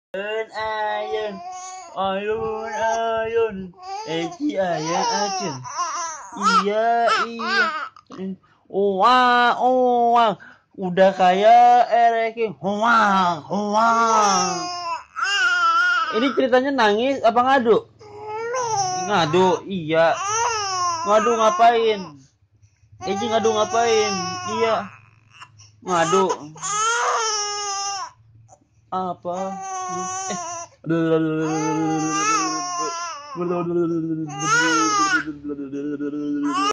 Ayun, ayun, ayun, Eci ayun, acun. Iya, iya. Oang, oang. Udah kayak Ereking. Hoang, hoang. Ini ceritanya nangis apa ngadu? Ngadu, iya. Ngadu ngapain? Eci ngadu ngapain? Iya. Ngadu. Apa? Eh.